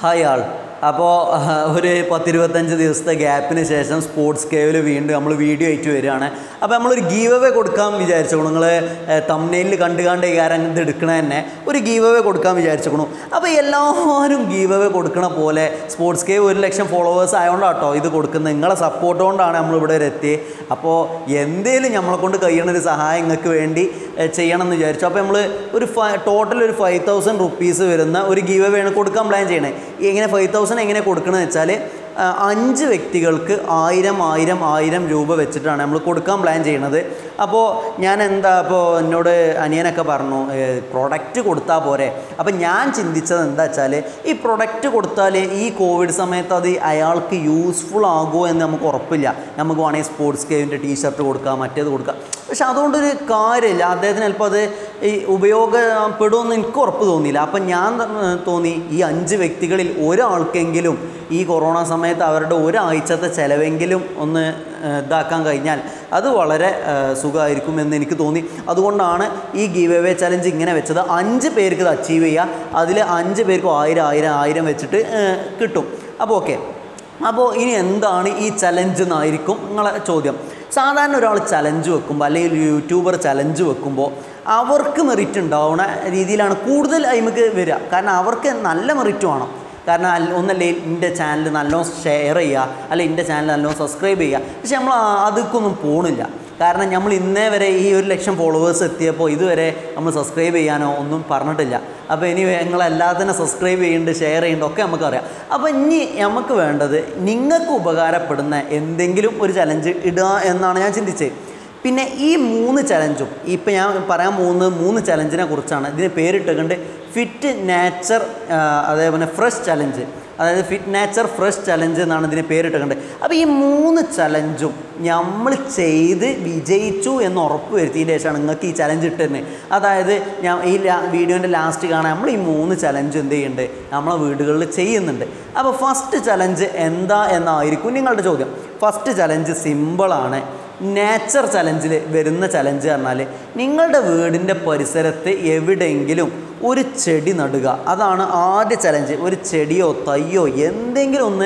Hi ആൾ. അപ്പോൾ ഒരു 10-25 ദിവസത്തെ ഗ്യാപ്പിന് ശേഷം സ്പോർട്സ് കേവിൽ വീണ്ടും നമ്മൾ വീഡിയോ ആയിട്ട് വരികയാണ്. അപ്പോൾ നമ്മളൊരു ഗീവ് അവേ കൊടുക്കാൻ വിചാരിച്ചോളൂ. നിങ്ങൾ തംബ്നെയിലിൽ കണ്ട് കാരണം ഇത് എടുക്കണ തന്നെ ഒരു ഗീവ് അവേ കൊടുക്കാൻ വിചാരിച്ചോളൂ. അപ്പോൾ എല്ലാവരും ഗീവ് അവേ കൊടുക്കണ പോലെ സ്പോർട്സ് കേവ് 1 ലക്ഷം ഫോളോവേഴ്സ് ആയതുകൊണ്ടാണ് കേട്ടോ ഇത് കൊടുക്കുന്നത്. നിങ്ങളെ സപ്പോർട്ട് കൊണ്ടാണ് നമ്മളിവിടെ വരെ എത്തിയത്. അപ്പോൾ എന്തേലും നമ്മളെ കൊണ്ട് കഴിയണൊരു സഹായം നിങ്ങൾക്ക് വേണ്ടി ചെയ്യണം എന്ന് വിചാരിച്ചു. അപ്പോൾ നമ്മൾ ഒരു ടോട്ടൽ ഒരു 5,000 റുപ്പീസ് വരുന്ന ഒരു ഗീവ് അവേ ആണ് കൊടുക്കാൻ പ്ലാൻ ചെയ്യണേ. എങ്ങനെ 5,000 എങ്ങനെ കൊടുക്കണമെന്ന് വെച്ചാൽ 5 വ്യക്തികൾക്ക് 1000 രൂപ വെച്ചിട്ടാണ് നമ്മൾ കൊടുക്കാൻ പ്ലാൻ ചെയ്യുന്നത്. അപ്പോൾ ഞാൻ അപ്പോൾ എന്നോട് അനിയനൊക്കെ പറഞ്ഞു പ്രൊഡക്റ്റ് കൊടുത്താൽ പോരെ. അപ്പോൾ ഞാൻ ചിന്തിച്ചത് എന്താ വെച്ചാൽ ഈ പ്രൊഡക്റ്റ് കൊടുത്താൽ ഈ കോവിഡ് സമയത്ത് അത് അയാൾക്ക് യൂസ്ഫുൾ ആകുമോ എന്ന് നമുക്ക് ഉറപ്പില്ല. നമുക്ക് വേണമെങ്കിൽ സ്പോർട്സ് കേവിൻ്റെ ടീഷർട്ട് കൊടുക്കാം, മറ്റേത് കൊടുക്കാം. പക്ഷെ അതുകൊണ്ടൊരു കാര്യമില്ല, അദ്ദേഹത്തിന് ചിലപ്പോൾ അത് ഈ ഉപയോഗപ്പെടുമെന്ന് എനിക്ക് ഉറപ്പ് തോന്നിയില്ല. അപ്പം ഞാൻ തോന്നി ഈ 5 വ്യക്തികളിൽ ഒരാൾക്കെങ്കിലും ഈ കൊറോണ സമയത്ത് അവരുടെ ഒരാഴ്ചത്തെ ചിലവെങ്കിലും ഒന്ന് ഇതാക്കാൻ കഴിഞ്ഞാൽ അത് വളരെ സുഖമായിരിക്കും എന്ന് എനിക്ക് തോന്നി. അതുകൊണ്ടാണ് ഈ ഗീവ് അവേ ചലഞ്ച് ഇങ്ങനെ വെച്ചത്. 5 പേർക്ക് ഇത് അച്ചീവ് ചെയ്യുക, അതിൽ 5 പേർക്കും 1000 വെച്ചിട്ട് കിട്ടും. അപ്പോൾ ഓക്കെ, അപ്പോൾ ഇനി എന്താണ് ഈ ചലഞ്ച് എന്നായിരിക്കും നിങ്ങളെ ചോദ്യം. സാധാരണ ഒരാൾ ചലഞ്ച് വെക്കുമ്പോൾ അല്ലെങ്കിൽ യൂട്യൂബർ ചലഞ്ച് വെക്കുമ്പോൾ അവർക്ക് മെറിറ്റ് ഉണ്ടാവുന്ന രീതിയിലാണ് കൂടുതൽ അതിമക്ക് വരിക. കാരണം അവർക്ക് നല്ല മെറിറ്റ് വേണം. കാരണം ഒന്നല്ലേ എൻ്റെ ചാനൽ നല്ലോണം ഷെയർ ചെയ്യുക, അല്ലെങ്കിൽ എൻ്റെ ചാനൽ നല്ലോണം സബ്സ്ക്രൈബ് ചെയ്യുക. പക്ഷെ നമ്മൾ അതൊക്കൊന്നും പോണില്ല. കാരണം നമ്മൾ ഇന്നേ വരെ ഈ 1 ലക്ഷം ഫോളോവേഴ്സ് എത്തിയപ്പോൾ ഇതുവരെ നമ്മൾ സബ്സ്ക്രൈബ് ചെയ്യാനോ ഒന്നും പറഞ്ഞിട്ടില്ല. അപ്പോൾ ഇനി നിങ്ങളെല്ലാത്തിനും സബ്സ്ക്രൈബ് ചെയ്യുന്നുണ്ട്, ഷെയർ ചെയ്യുന്നുണ്ട് ഒക്കെ നമുക്കറിയാം. അപ്പോൾ ഇനി നമുക്ക് വേണ്ടത് നിങ്ങൾക്ക് ഉപകാരപ്പെടുന്ന എന്തെങ്കിലും ഒരു ചലഞ്ച് ഇടുക എന്നാണ് ഞാൻ ചിന്തിച്ചത്. പിന്നെ ഈ 3 ചലഞ്ചും ഇപ്പം ഞാൻ പറയാൻ പോകുന്നത് 3 ചലഞ്ചിനെ കുറിച്ചാണ്. ഇതിന് പേരിട്ടുകൊണ്ട് ഫിറ്റ് നേച്ചർ അതേപോലെ ഫ്രഷ് ചലഞ്ച്, അതായത് ഫിറ്റ് നേച്ചർ ഫ്രഷ് ചലഞ്ച് എന്നാണ് ഇതിന് പേരിട്ടുകൊണ്ട്. അപ്പോൾ ഈ 3 ചലഞ്ചും നമ്മൾ ചെയ്ത് വിജയിച്ചു എന്ന് ഉറപ്പ് വരുത്തിയതിന് ശേഷമാണ് നിങ്ങൾക്ക് ഈ ചലഞ്ച് ഇട്ടുതരുന്നത്. അതായത് ഞാൻ ഈ വീഡിയോൻ്റെ ലാസ്റ്റ് കാണാൻ നമ്മൾ ഈ 3 ചലഞ്ച് എന്ത് ചെയ്യുന്നുണ്ട്, നമ്മളെ വീടുകളിൽ ചെയ്യുന്നുണ്ട്. അപ്പോൾ ഫസ്റ്റ് ചലഞ്ച് എന്താ എന്നായിരിക്കും നിങ്ങളുടെ ചോദ്യം. ഫസ്റ്റ് ചലഞ്ച് സിമ്പിളാണ്. നേച്ചർ ചലഞ്ചിൽ വരുന്ന ചലഞ്ച് പറഞ്ഞാൽ നിങ്ങളുടെ വീടിൻ്റെ പരിസരത്ത് എവിടെയെങ്കിലും ഒരു ചെടി നടുക. അതാണ് ആദ്യ ചലഞ്ച്. ഒരു ചെടിയോ തയ്യോ എന്തെങ്കിലും ഒന്ന്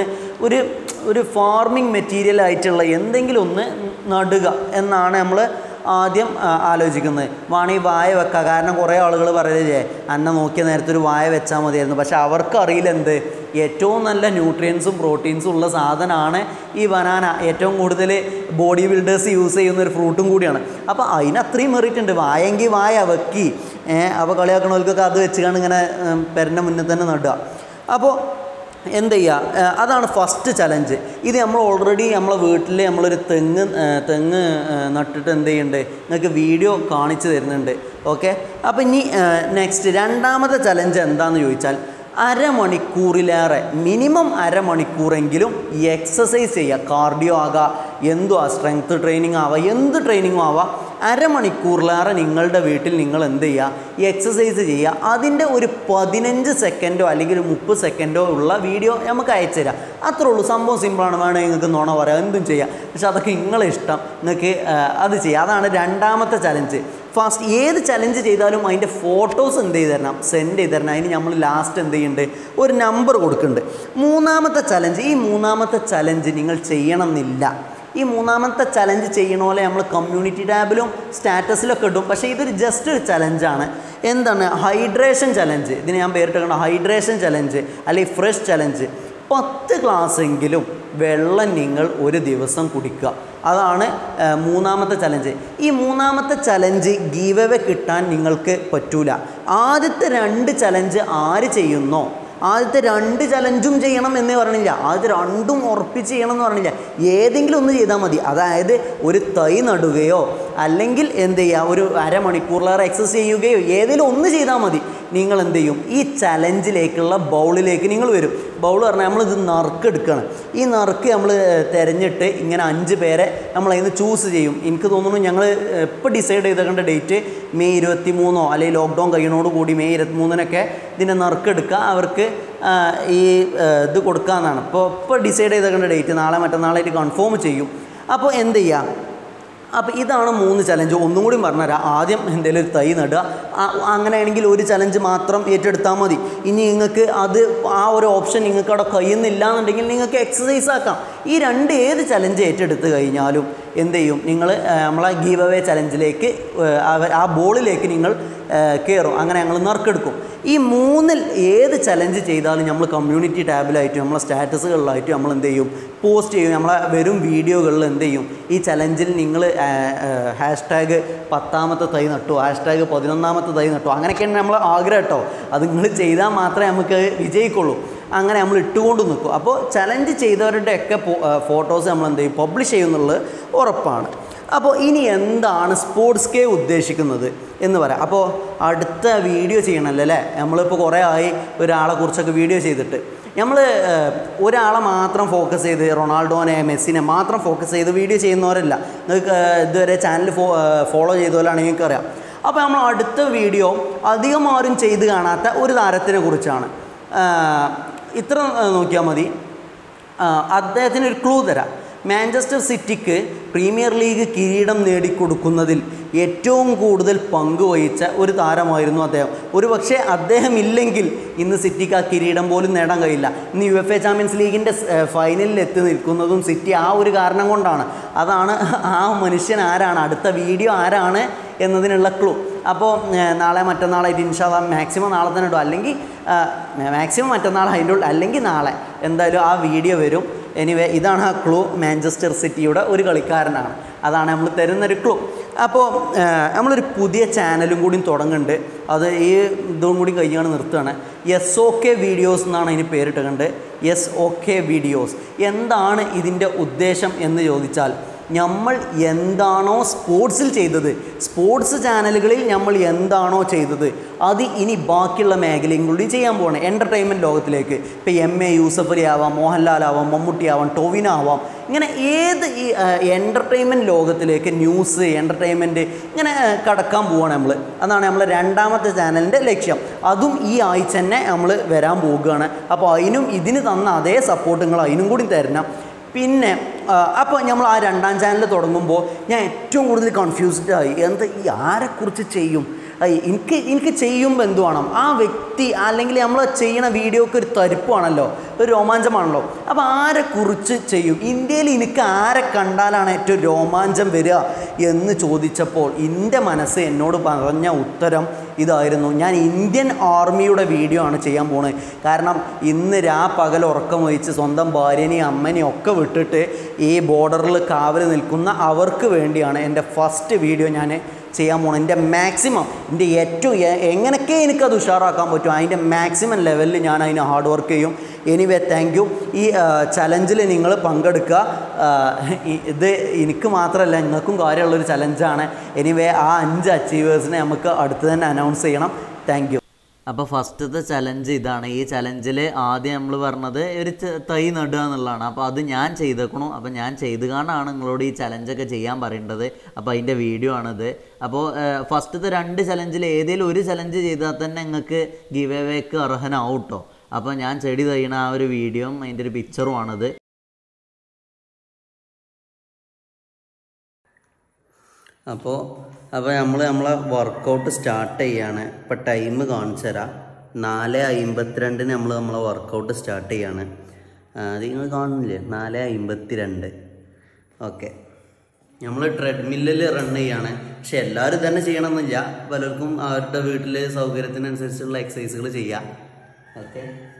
ഒരു ഫാർമിംഗ് മെറ്റീരിയൽ ആയിട്ടുള്ള എന്തെങ്കിലും ഒന്ന് നടുക എന്നാണ് നമ്മൾ ആദ്യം ആലോചിക്കുന്നത്. വേണമെങ്കിൽ വായ വെക്കുക. കാരണം കുറേ ആളുകൾ പറയില്ലേ അന്നെ നോക്കിയ നേരത്തെ ഒരു വായ വെച്ചാൽ മതിയായിരുന്നു. പക്ഷെ അവർക്കറിയില്ല എന്ത് ഏറ്റവും നല്ല ന്യൂട്രിയൻസും പ്രോട്ടീൻസും ഉള്ള സാധനമാണ് ഈ ബനാന. ഏറ്റവും കൂടുതൽ ബോഡി ബിൽഡേഴ്സ് യൂസ് ചെയ്യുന്ന ഒരു ഫ്രൂട്ടും കൂടിയാണ്. അപ്പോൾ അതിന് അത്രയും മെറിറ്റ് ഉണ്ട്. വായെങ്കിൽ വായ വെക്കി. അപ്പോൾ കളിയാക്കണവർക്കൊക്കെ അത് വെച്ചുകൊണ്ട് ഇങ്ങനെ പെരൻ്റെ മുന്നിൽ തന്നെ നടുക. അപ്പോൾ എന്ത് ചെയ്യുക, അതാണ് ഫസ്റ്റ് ചലഞ്ച്. ഇത് നമ്മൾ ഓൾറെഡി നമ്മളെ വീട്ടിൽ നമ്മളൊരു തെങ്ങ് നട്ടിട്ട് എന്ത് ചെയ്യുന്നുണ്ട്, നിങ്ങൾക്ക് വീഡിയോ കാണിച്ചു തരുന്നുണ്ട്. ഓക്കെ, അപ്പോൾ ഇനി നെക്സ്റ്റ് രണ്ടാമത്തെ ചലഞ്ച് എന്താണെന്ന് ചോദിച്ചാൽ അരമണിക്കൂറിലേറെ മിനിമം അരമണിക്കൂറെങ്കിലും എക്സസൈസ് ചെയ്യുക. കാർഡിയോ ആകാം, എന്തും സ്ട്രെങ്ത് ട്രെയിനിങ് ആവാം, എന്ത് ട്രെയിനിങ്ങും ആവാം. അരമണിക്കൂറിലേറെ നിങ്ങളുടെ വീട്ടിൽ നിങ്ങൾ എന്ത് ചെയ്യുക, എക്സസൈസ് ചെയ്യുക. അതിൻ്റെ ഒരു 15 സെക്കൻഡോ അല്ലെങ്കിൽ 30 സെക്കൻഡോ ഉള്ള വീഡിയോ നമുക്ക് അയച്ചു തരാം. അത്രേ ഉള്ളൂ. സംഭവം സിമ്പിളാണ്. വേണമെങ്കിൽ നിങ്ങൾക്ക് നുണ പറയാം, എന്തും ചെയ്യാം. പക്ഷെ അതൊക്കെ നിങ്ങളെ ഇഷ്ടം, നിങ്ങൾക്ക് അത് ചെയ്യാം. അതാണ് രണ്ടാമത്തെ ചലഞ്ച്. ഫസ്റ്റ് ഏത് ചലഞ്ച് ചെയ്താലും അതിൻ്റെ ഫോട്ടോസ് എന്ത് ചെയ്ത് തരണം, സെൻഡ് ചെയ്ത് തരണം. അതിന് നമ്മൾ ലാസ്റ്റ് എന്ത് ചെയ്യുന്നുണ്ട്, ഒരു നമ്പർ കൊടുക്കുന്നുണ്ട്. മൂന്നാമത്തെ ചലഞ്ച്, ഈ മൂന്നാമത്തെ ചലഞ്ച് നിങ്ങൾ ചെയ്യണമെന്നില്ല. ഈ മൂന്നാമത്തെ ചലഞ്ച് ചെയ്യണ പോലെ നമ്മൾ കമ്മ്യൂണിറ്റി ടാബിലും സ്റ്റാറ്റസിലൊക്കെ ഇടും. പക്ഷേ ഇതൊരു ജസ്റ്റ് ഒരു ചലഞ്ചാണ്. എന്താണ്, ഹൈഡ്രേഷൻ ചലഞ്ച്. ഇതിന് ഞാൻ പേരിട്ട് ഹൈഡ്രേഷൻ ചലഞ്ച് അല്ലെങ്കിൽ ഫ്രഷ് ചലഞ്ച്. 10 ഗ്ലാസ്സെങ്കിലും വെള്ളം നിങ്ങൾ ഒരു ദിവസം കുടിക്കുക. അതാണ് മൂന്നാമത്തെ ചലഞ്ച്. ഈ മൂന്നാമത്തെ ചലഞ്ച് ഗീവ് അവേ കിട്ടാൻ നിങ്ങൾക്ക് പറ്റൂല. ആദ്യത്തെ 2 ചലഞ്ച് ആര് ചെയ്യുന്നോ, ആദ്യത്തെ 2 ചലഞ്ചും ചെയ്യണം എന്നേ പറഞ്ഞില്ല, ആദ്യത്തെ 2ഉം ഉറപ്പിച്ച് ചെയ്യണം എന്ന് പറഞ്ഞില്ല. ഏതെങ്കിലും ഒന്ന് ചെയ്താൽ മതി. അതായത് ഒരു തൈ നടുകയോ അല്ലെങ്കിൽ എന്ത് ചെയ്യുക, ഒരു അരമണിക്കൂറിലേറെ എക്സസൈസ് ചെയ്യുകയോ ഏതെങ്കിലും ഒന്ന് ചെയ്താൽ മതി. നിങ്ങൾ എന്ത് ചെയ്യും, ഈ ചലഞ്ചിലേക്കുള്ള ബൗളിലേക്ക് നിങ്ങൾ വരും. ബൗൾ പറഞ്ഞാൽ നമ്മളിത് നറുക്കെടുക്കുകയാണ്. ഈ നറുക്ക് നമ്മൾ തിരഞ്ഞിട്ട് ഇങ്ങനെ 5 പേരെ നമ്മളതിന് ചൂസ് ചെയ്യും. എനിക്ക് തോന്നുന്നു ഞങ്ങൾ ഇപ്പോൾ ഡിസൈഡ് ചെയ്തേക്കേണ്ട ഡേറ്റ് മെയ് 23 അല്ലെങ്കിൽ ലോക്ക്ഡൗൺ കഴിയണോട് കൂടി മെയ് 23 ഇതിൻ്റെ നറുക്കെടുക്കുക. അവർക്ക് ഈ ഇത് കൊടുക്കാമെന്നാണ് ഇപ്പോൾ ഡിസൈഡ് ചെയ്തേക്കേണ്ട ഡേറ്റ്. നാളെ മറ്റന്നാളായിട്ട് കൺഫേം ചെയ്യും. അപ്പോൾ എന്ത് ചെയ്യുക, അപ്പോൾ ഇതാണ് 3 ചലഞ്ച്. ഒന്നും കൂടി പറഞ്ഞുതരാം. ആദ്യം എന്തെങ്കിലും ഒരു തൈ നടുക. അങ്ങനെയാണെങ്കിൽ ഒരു ചലഞ്ച് മാത്രം ഏറ്റെടുത്താൽ മതി. ഇനി നിങ്ങൾക്ക് അത് ആ ഒരു ഓപ്ഷൻ നിങ്ങൾക്ക് അവിടെ കഴിയുന്നില്ല എന്നുണ്ടെങ്കിൽ നിങ്ങൾക്ക് എക്സസൈസ് ആക്കാം. ഈ ഏത് ചലഞ്ച് ഏറ്റെടുത്ത് കഴിഞ്ഞാലും എന്ത് ചെയ്യും, നിങ്ങൾ നമ്മളെ ഗീവ് അവേ ചലഞ്ചിലേക്ക് ആ ബോളിലേക്ക് നിങ്ങൾ കയറും. അങ്ങനെ ഞങ്ങൾ നറുക്കെടുക്കും. ഈ 3-ൽ ഏത് ചലഞ്ച് ചെയ്താലും നമ്മൾ കമ്മ്യൂണിറ്റി ടാബിലായിട്ടും നമ്മളെ സ്റ്റാറ്റസുകളിലായിട്ടും നമ്മൾ എന്ത് ചെയ്യും, പോസ്റ്റ് ചെയ്യും. നമ്മളെ വരും വീഡിയോകളിൽ എന്ത് ചെയ്യും, ഈ ചലഞ്ചിൽ നിങ്ങൾ #10 10ാമത്തെ തൈ നട്ടു, #11ാമത്തെ തൈ നട്ടു, അങ്ങനെയൊക്കെയാണ് നമ്മൾ ആഗ്രഹം കേട്ടോ. അത് നിങ്ങൾ ചെയ്താൽ മാത്രമേ നമുക്ക് വിജയിക്കുള്ളൂ. അങ്ങനെ നമ്മൾ ഇട്ടുകൊണ്ട് നിൽക്കും. അപ്പോൾ ചലഞ്ച് ചെയ്തവരുടെയൊക്കെ ഫോട്ടോസ് നമ്മൾ എന്ത് ചെയ്യും, പബ്ലിഷ് ചെയ്യുന്നുള്ളത് ഉറപ്പാണ്. അപ്പോൾ ഇനി എന്താണ് സ്പോർട്സ് കേവ് ഉദ്ദേശിക്കുന്നത് എന്ന് പറയാം. അപ്പോൾ അടുത്ത വീഡിയോ ചെയ്യണമല്ലോ അല്ലേ. നമ്മളിപ്പോൾ കുറേ ആയി ഒരാളെ കുറിച്ചൊക്കെ വീഡിയോ ചെയ്തിട്ട്. നമ്മൾ ഒരാളെ മാത്രം ഫോക്കസ് ചെയ്ത് റൊണാൾഡോനെ മെസ്സിനെ മാത്രം ഫോക്കസ് ചെയ്ത് വീഡിയോ ചെയ്യുന്നവരല്ല. നിങ്ങൾക്ക് ഇതുവരെ ചാനൽ ഫോളോ ചെയ്തവരാണ് നിങ്ങൾക്കറിയാം. അപ്പോൾ നമ്മൾ അടുത്ത വീഡിയോ അധികം ആരും ചെയ്ത് കാണാത്ത ഒരു താരത്തിനെ കുറിച്ചാണ്. ഇത്ര നോക്കിയാൽ മതി. അദ്ദേഹത്തിനൊരു ക്ലൂ തരാം. മാഞ്ചസ്റ്റർ സിറ്റിക്ക് പ്രീമിയർ ലീഗ് കിരീടം നേടിക്കൊടുക്കുന്നതിൽ ഏറ്റവും കൂടുതൽ പങ്കുവഹിച്ച ഒരു താരമായിരുന്നു അദ്ദേഹം. ഒരു പക്ഷേ അദ്ദേഹം ഇല്ലെങ്കിൽ ഇന്ന് സിറ്റിക്ക് ആ കിരീടം പോലും നേടാൻ കഴിയില്ല. ഇന്ന് UEFA ചാമ്പ്യൻസ് ലീഗിൻ്റെ ഫൈനലിൽ എത്തി നിൽക്കുന്നതും സിറ്റി ആ ഒരു കാരണം കൊണ്ടാണ്. അതാണ് ആ മനുഷ്യൻ ആരാണ്, അടുത്ത വീഡിയോ ആരാണ് എന്നതിനുള്ള ക്ലൂ. അപ്പോൾ നാളെ മറ്റന്നാളായിട്ട് ഇൻഷാ അല്ലാഹ് മാക്സിമം നാളെ തന്നെ ഇടും, അല്ലെങ്കിൽ മാക്സിമം മറ്റന്നാൾ അതിൻ്റെ ഉള്ളിൽ, അല്ലെങ്കിൽ നാളെ എന്തായാലും ആ വീഡിയോ വരും. എനിവേ ഇതാണ് ആ ക്ലൂ. മാഞ്ചസ്റ്റർ സിറ്റിയുടെ ഒരു കളിക്കാരനാണ്. അതാണ് നമ്മൾ തരുന്നൊരു ക്ലൂ. അപ്പോൾ നമ്മളൊരു പുതിയ ചാനലും കൂടി തുടങ്ങുന്നുണ്ട്. അത് ഈ ഇതും കൂടി കഴിയാണ് നിർത്തുകയാണ്. 𝗏𝗏 വീഡിയോസ് എന്നാണ് അതിന് പേരിട്ടുകൊണ്ട്. 𝗏𝗏 വീഡിയോസ്. എന്താണ് ഇതിൻ്റെ ഉദ്ദേശം എന്ന് ചോദിച്ചാൽ, നമ്മൾ എന്താണോ സ്പോർട്സിൽ ചെയ്തത്, സ്പോർട്സ് ചാനലുകളിൽ നമ്മൾ എന്താണോ ചെയ്തത്, അത് ഇനി ബാക്കിയുള്ള മേഖലയും കൂടി ചെയ്യാൻ പോകണം. എൻ്റർടൈൻമെൻറ്റ് ലോകത്തിലേക്ക്. ഇപ്പോൾ MA യൂസഫ് അലി ആവാം, മോഹൻലാൽ ആവാം, മമ്മൂട്ടി ആവാം, ടോവിനോ ആവാം, ഇങ്ങനെ ഏത് ഈ എൻ്റർടൈൻമെൻറ്റ് ലോകത്തിലേക്ക് ന്യൂസ് എൻ്റർടൈൻമെൻറ്റ് ഇങ്ങനെ കടക്കാൻ പോവുകയാണ് നമ്മൾ. അതാണ് നമ്മൾ 2ാമത്തെ ചാനലിൻ്റെ ലക്ഷ്യം. അതും ഈ ആഴ്ച തന്നെ നമ്മൾ വരാൻ പോവുകയാണ്. അപ്പോൾ അതിനും ഇതിന് തന്ന അതേ സപ്പോർട്ട് നിങ്ങൾ അതിനും കൂടി തരണം. പിന്നെ അപ്പോൾ നമ്മൾ ആ 2ാം ചാനൽ തുടങ്ങുമ്പോൾ ഞാൻ ഏറ്റവും കൂടുതൽ കൺഫ്യൂസ്ഡ് ആയി. ഈ ആരെക്കുറിച്ച് ചെയ്യും, എനിക്ക് ചെയ്യുമ്പോൾ എന്ത് വേണം, ആ വ്യക്തി അല്ലെങ്കിൽ നമ്മൾ ചെയ്യുന്ന വീഡിയോക്ക് ഒരു തരിപ്പാണല്ലോ, ഒരു രോമാഞ്ചമാണല്ലോ. അപ്പോൾ ആരെക്കുറിച്ച് ചെയ്യും, ഇന്ത്യയിൽ എനിക്ക് ആരെ കണ്ടാലാണ് ഏറ്റവും രോമാഞ്ചം വരിക എന്ന് ചോദിച്ചപ്പോൾ എൻ്റെ മനസ്സ് എന്നോട് പറഞ്ഞ ഉത്തരം ഇതായിരുന്നു. ഞാൻ ഇന്ത്യൻ ആർമിയുടെ വീഡിയോ ആണ് ചെയ്യാൻ പോകുന്നത്. കാരണം ഇന്ന് പകൽ ഉറക്കം വഹിച്ച് സ്വന്തം ഭാര്യനെയും അമ്മനെയും ഒക്കെ വിട്ടിട്ട് ഈ ബോർഡറിൽ കാവൽ നിൽക്കുന്ന അവർക്ക് വേണ്ടിയാണ് എൻ്റെ ഫസ്റ്റ് വീഡിയോ ഞാൻ ചെയ്യാൻ പോകണം. എൻ്റെ മാക്സിമം, എൻ്റെ ഏറ്റവും എങ്ങനെയൊക്കെ എനിക്കത് ഉഷാറാക്കാൻ പറ്റും അതിൻ്റെ മാക്സിമം ലെവലിൽ ഞാൻ അതിന് ഹാർഡ് വർക്ക് ചെയ്യും. Anyway thank you. ഈ ചലഞ്ചിൽ നിങ്ങൾ പങ്കെടുക്കുക. ഇത് എനിക്ക് മാത്രമല്ല നിങ്ങൾക്കും കാര്യമുള്ളൊരു ചലഞ്ചാണ്. എനിവേ ആ 5 അച്ചീവേഴ്സിനെ നമുക്ക് അടുത്ത് തന്നെ അനൗൺസ് ചെയ്യണം. Thank you. അപ്പോൾ ഫസ്റ്റത്തെ ചലഞ്ച് ഇതാണ്. ഈ ചലഞ്ചിൽ ആദ്യം നമ്മൾ പറഞ്ഞത് ഒരു തൈ നടുക എന്നുള്ളതാണ്. അപ്പോൾ അത് ഞാൻ ചെയ്തേക്കണു. അപ്പോൾ ഞാൻ ചെയ്ത് കാണാണ് നിങ്ങളോട് ഈ ചലഞ്ചൊക്കെ ചെയ്യാൻ പറയേണ്ടത്. അപ്പോൾ അതിൻ്റെ വീഡിയോ ആണിത്. അപ്പോൾ ഫസ്റ്റത്തെ 2 ചലഞ്ചിൽ ഏതെങ്കിലും ഒരു ചലഞ്ച് ചെയ്താൽ തന്നെ നിങ്ങൾക്ക് ഗിവ് അവേക്ക് അർഹനാവും കേട്ടോ. അപ്പോൾ ഞാൻ ചെടി തയ്യണ ആ ഒരു വീഡിയോയും അതിൻ്റെ ഒരു പിക്ചറുമാണിത്. അപ്പോൾ നമ്മളെ വർക്കൗട്ട് സ്റ്റാർട്ട് ചെയ്യാണ്. ഇപ്പോൾ ടൈം കാണിച്ചു തരാം. 4:52 നമ്മളെ വർക്കൗട്ട് സ്റ്റാർട്ട് ചെയ്യാണ്. അത് നിങ്ങൾ കാണുന്നില്ലേ, 4:52. ഓക്കെ, നമ്മൾ ട്രെഡ്മില്ലിൽ റൺ ചെയ്യാണ്. പക്ഷെ എല്ലാവരും തന്നെ ചെയ്യണമെന്നില്ല, പലർക്കും അവരുടെ വീട്ടിൽ സൗകര്യത്തിനനുസരിച്ചുള്ള എക്സസൈസുകൾ ചെയ്യാം. ഓക്കെ,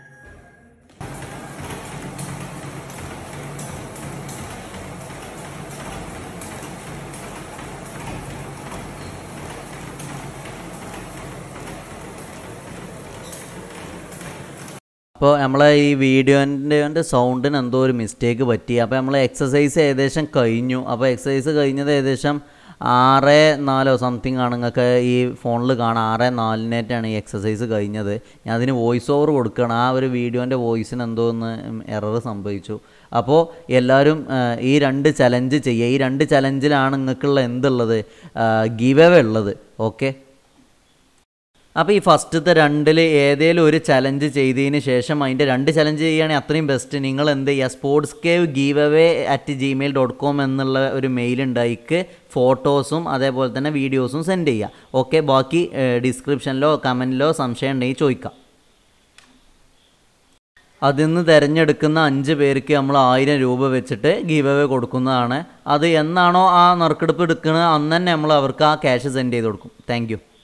അപ്പോൾ നമ്മളെ ഈ വീഡിയോൻ്റെ സൗണ്ടിന് എന്തോ ഒരു മിസ്റ്റേക്ക് പറ്റി. അപ്പോൾ നമ്മൾ എക്സസൈസ് ഏകദേശം കഴിഞ്ഞു. അപ്പോൾ എക്സസൈസ് കഴിഞ്ഞത് ഏകദേശം 6:04 സംതിങ് ആണ്. നിങ്ങൾക്ക് ഈ ഫോണിൽ കാണാം 6:04 ഈ എക്സസൈസ് കഴിഞ്ഞത്. ഞാൻ അതിന് വോയിസ് ഓവർ കൊടുക്കുകയാണ്. ആ ഒരു വീഡിയോൻ്റെ വോയിസിന് എന്തോ ഒന്ന് എറർ സംഭവിച്ചു. അപ്പോൾ എല്ലാവരും ഈ 2 ചലഞ്ച് ചെയ്യുക. ഈ 2 ചലഞ്ചിലാണ് നിങ്ങൾക്കുള്ള എന്തുള്ളത്, ഗിവ് അവേ ഉള്ളത്. ഓക്കെ, അപ്പോൾ ഈ ഫസ്റ്റത്തെ രണ്ടിൽ ഏതെങ്കിലും ഒരു ചലഞ്ച് ചെയ്തതിന് ശേഷം അതിൻ്റെ 2 ചലഞ്ച് ചെയ്യുകയാണെങ്കിൽ അത്രയും ബെസ്റ്റ്. നിങ്ങൾ എന്ത് ചെയ്യുക, sportscavegiveaway@gmail.com എന്നുള്ള ഒരു മെയിൽ ഉണ്ടായിക്ക് ഫോട്ടോസും അതേപോലെ തന്നെ വീഡിയോസും സെൻഡ് ചെയ്യുക. ഓക്കെ, ബാക്കി ഡിസ്ക്രിപ്ഷനിലോ കമൻറ്റിലോ സംശയം ഉണ്ടെങ്കിൽ ചോദിക്കാം. അതിൽ നിന്ന് തിരഞ്ഞെടുക്കുന്ന 5 പേർക്ക് നമ്മൾ 1000 രൂപ വെച്ചിട്ട് ഗീവ് അവേ കൊടുക്കുന്നതാണ്. അത് എന്നാണോ ആ നറുക്കെടുപ്പ് എടുക്കുന്നത് അന്ന് തന്നെ നമ്മൾ അവർക്ക് ആ ക്യാഷ് സെൻഡ് ചെയ്ത് കൊടുക്കും. താങ്ക്